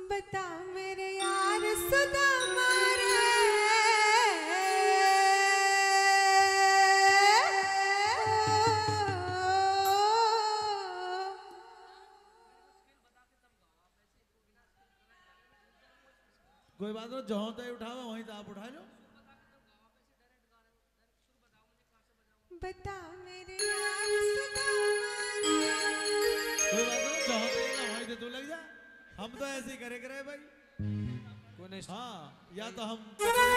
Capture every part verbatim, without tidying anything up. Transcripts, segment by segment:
बता मेरे यार सुदामा रे, कोई बात नहीं, जहाँ तक उठावा वहीं तो आप उठा लो। बता मेरे यार सुदामा रे, कोई बात नहीं, जहाँ तक वहीं तो तू लग जा। हम तो ऐसे ही करे करे भाई। हाँ, या तो हम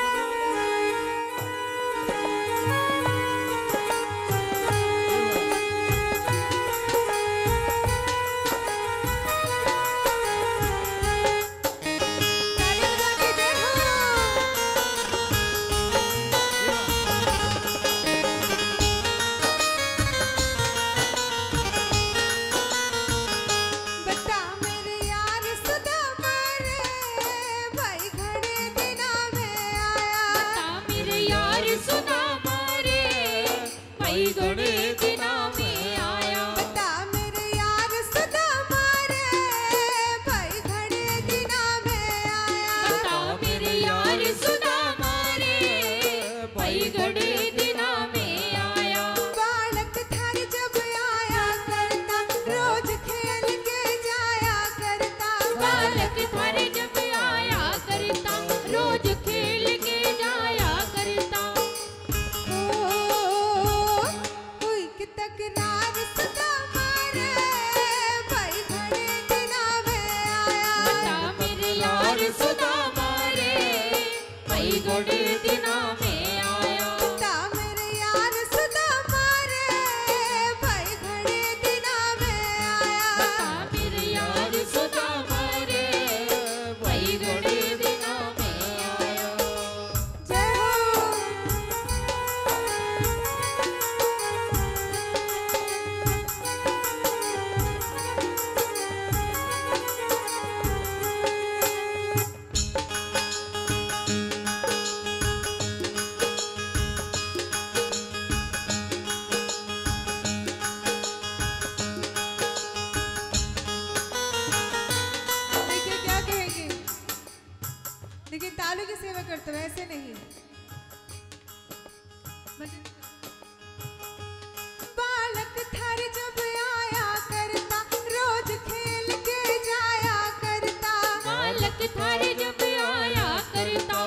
घड़े दिना में आया। बता मेरे यार सुदामा रे, भाई घड़े दिना में आया। बता मेरे यार सुदामा रे, भाई घड़े दिना में आया। बालक थार जब आया करता, रोज खेल के जाया करता। बालक थार जब आया करता, रोज खेल के जाया करता। तकरार सुदामा रे, भाई घड़े दिना में आया। बता मेरे यार सुदामा रे, भाई घड़े दिना में आया। बता मेरे यार सुदामा रे, भाई घड़े दिना में आया। बता मेरे यार सुदामा रे, भाई घड़े दिना में आया। जय हो। देखिए तालू की सेवा करते हो, ऐसे नहीं। बालक थार जब आया करता, रोज खेल के जाया करता। बालक थार जब आया करता,